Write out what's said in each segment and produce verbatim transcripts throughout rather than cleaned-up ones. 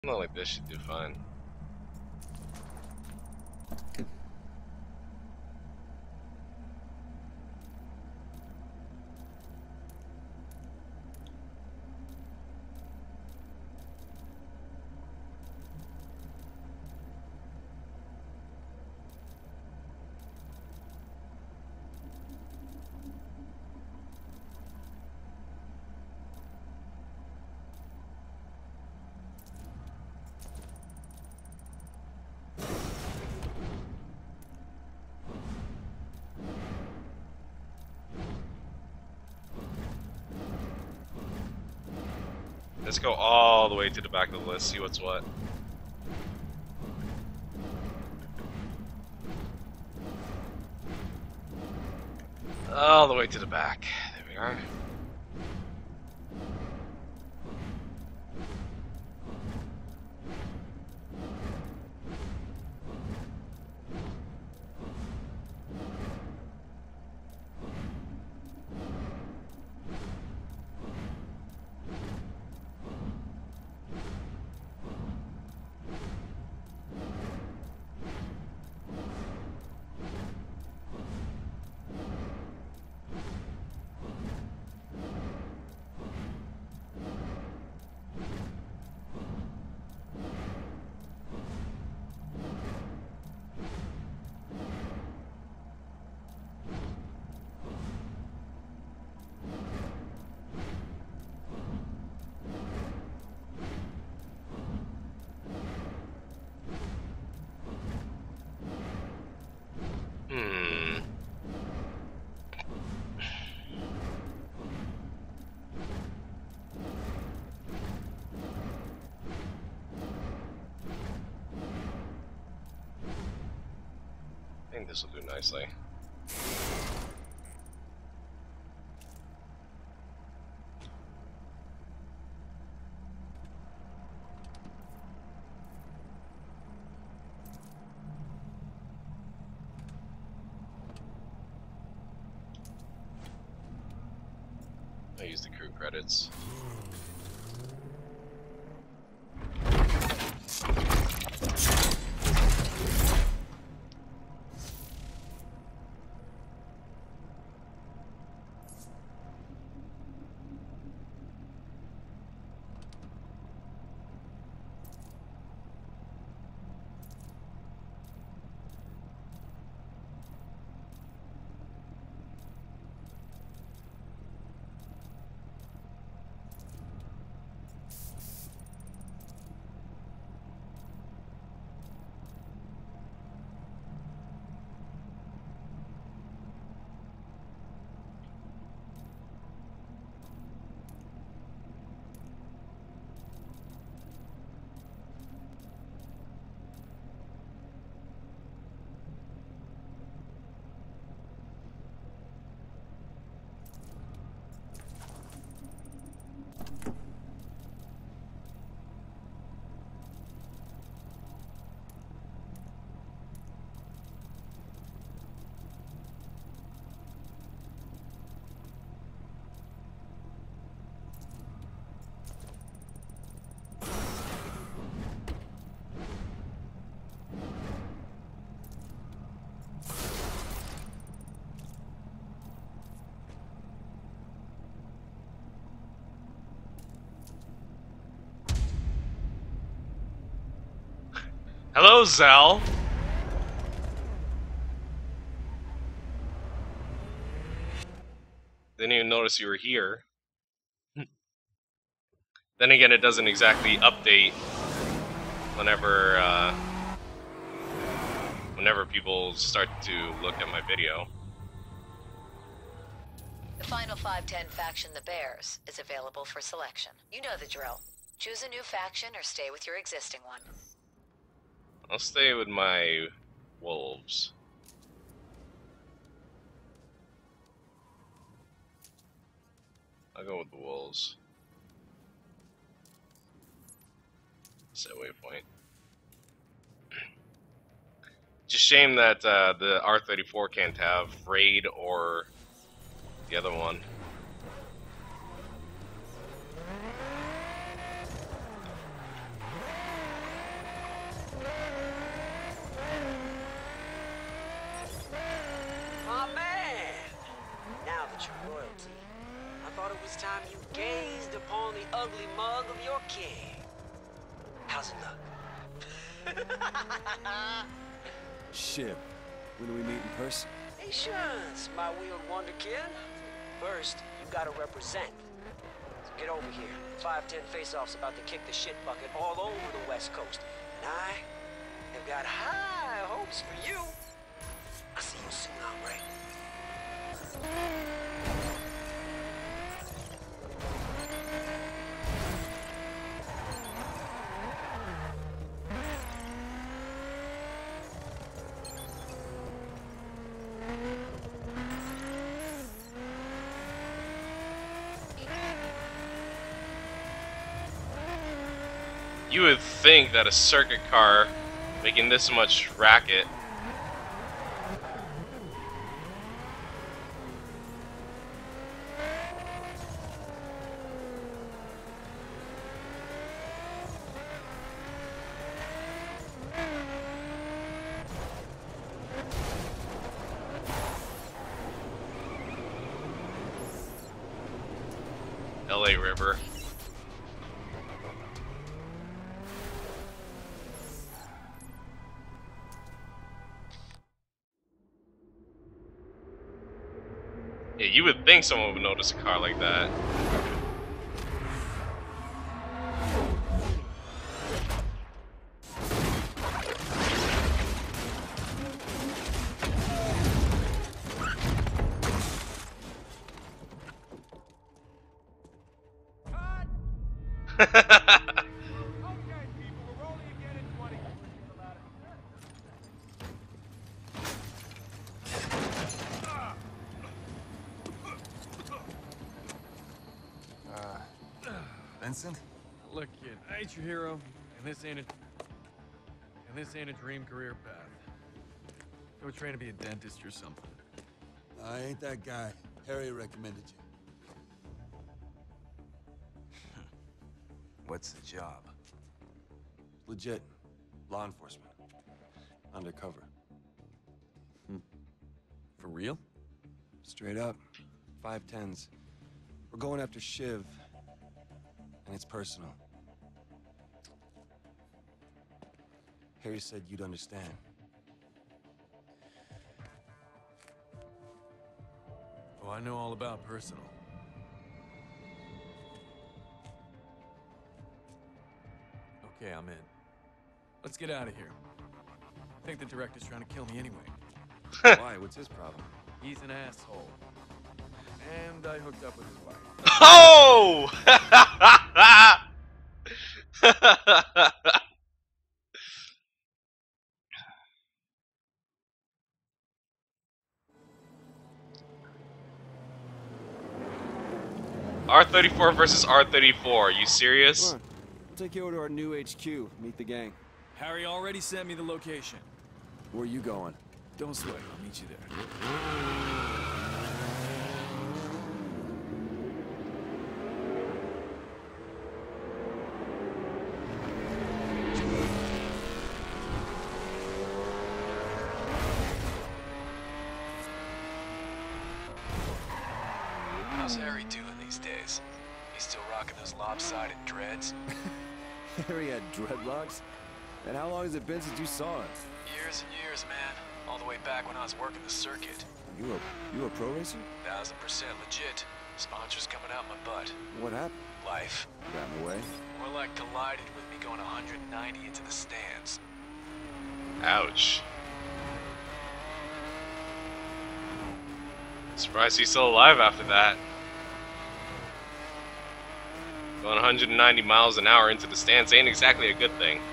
Not like this should do fine. Let's go all the way to the back of the list, see what's what. All the way to the back. There we are. Hmm. I think this will do nicely. I use the crew credits. Hello, Zal. Didn't even notice you were here. Then again, it doesn't exactly update whenever uh, whenever people start to look at my video. The final five ten faction, the Bears, is available for selection. You know the drill. Choose a new faction or stay with your existing one. I'll stay with my wolves. I'll go with the wolves. Set waypoint. Just shame that uh, the R thirty-four can't have raid or the other one. ugly mug of your king. How's it look? Shiv, when do we meet in person? Patience, my wheeled wonderkin. First, you gotta represent. So get over here. five ten face-off's about to kick the shit bucket all over the West Coast. And I have got high hopes for you. I'll see you soon, hombre. You would think that a circuit car making this much racket L A River. Yeah, you would think someone would notice a car like that. Vincent? Look, kid, I ain't your hero, and this ain't a... and this ain't a dream career path. Go train to be a dentist or something. I ain't that guy. Harry recommended you. What's the job? Legit. Law enforcement. Undercover. For real? Straight up. Five tens. We're going after Shiv. And it's personal. Harry said you'd understand. Oh, I know all about personal. Okay, I'm in. Let's get out of here. I think the director's trying to kill me anyway. Why? What's his problem? He's an asshole. And I hooked up with his wife. Oh! R thirty-four versus R thirty-four. Are you serious? Come on. I'll take you over to our new H Q. Meet the gang. Harry already sent me the location. Where are you going? Don't sweat, I'll meet you there. How's Harry doing these days? He's still rocking those lopsided dreads? Harry had dreadlocks? And how long has it been since you saw him? Years and years, man. All the way back when I was working the circuit. You a, you a pro racer? Thousand percent legit. Sponsors coming out my butt. What happened? Life. Got in the way? More like collided with me going one hundred ninety into the stands. Ouch. Surprised he's still alive after that. Going one hundred ninety miles an hour into the stands ain't exactly a good thing.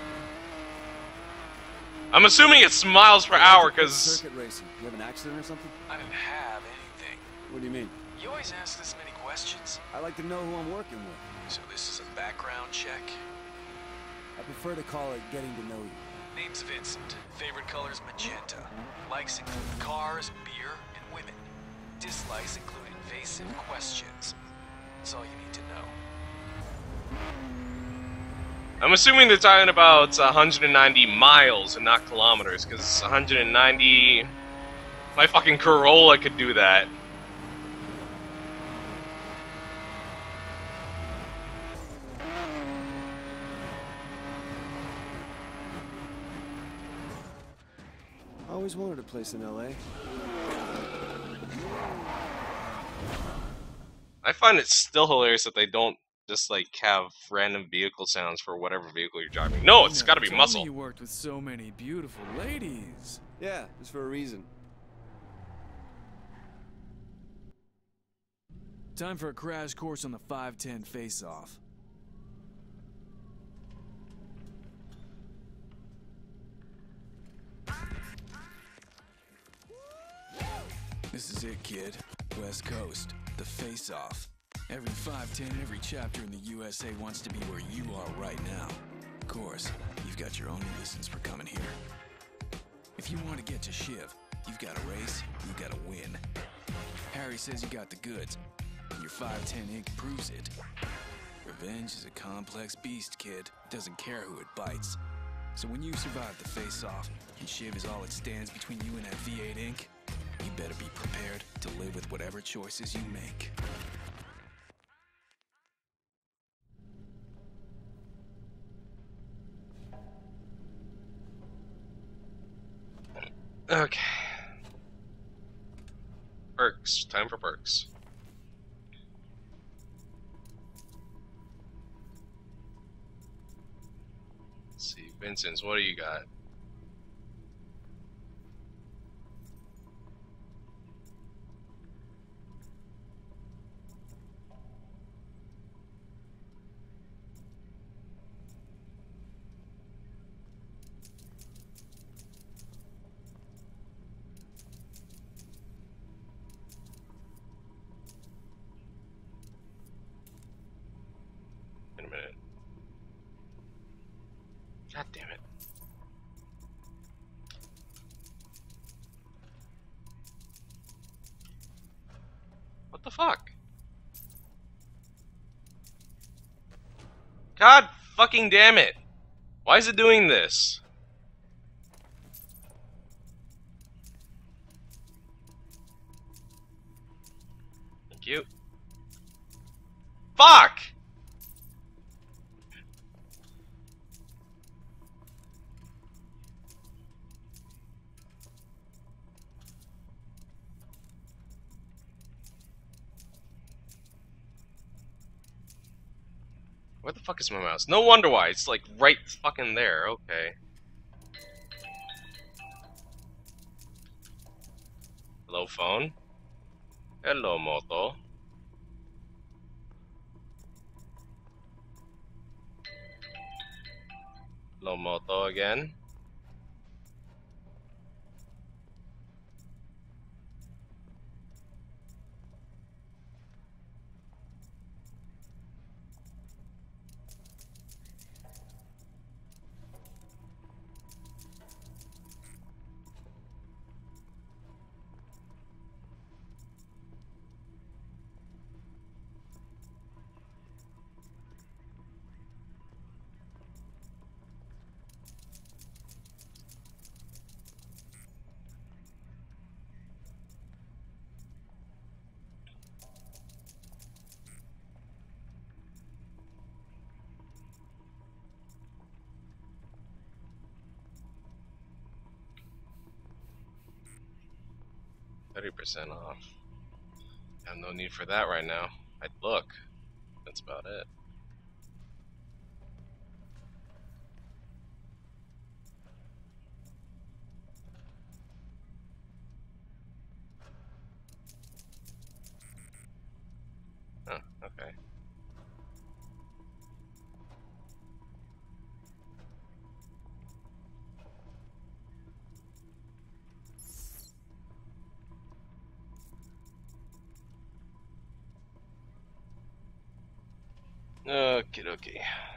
I'm assuming it's miles per hour, because... Circuit racing. You have an accident or something? I didn't have anything. What do you mean? You always ask this many questions. I like to know who I'm working with. So this is a background check? I prefer to call it getting to know you. Name's Vincent. Favorite color's magenta. Likes include cars, beer, and women. Dislikes include invasive questions. That's all you need to know. I'm assuming they're talking about one hundred ninety miles and not kilometers, because one hundred ninety... My fucking Corolla could do that. always wanted a place in L A. I find it still hilarious that they don't just like have random vehicle sounds for whatever vehicle you're driving. No, it's You got to never be told muscle. me you worked with so many beautiful ladies. Yeah, it's for a reason. Time for a crash course on the five ten face-off. This is it, kid. West Coast, the face-off. Every five ten, every chapter in the U S A wants to be where you are right now. Of course, you've got your own reasons for coming here. If you want to get to Shiv, you've got to race, you've got to win. Harry says you got the goods, and your five ten ink proves it. Revenge is a complex beast, kid. Doesn't care who it bites. So when you survive the face-off, and Shiv is all it stands between you and that V eight ink, you better be prepared to live with whatever choices you make. Okay. Perks. Time for perks. Let's see, Vincent's, what do you got? In a minute. God damn it. What the fuck? God fucking damn it. Why is it doing this? Thank you. Fuck! Where the fuck is my mouse? No wonder why. It's like right fucking there. Okay. Hello, phone. Hello, Moto. Hello, Moto again. thirty percent off. I have no need for that right now. I'd look. That's about it. Oh, okay. Okie dokie.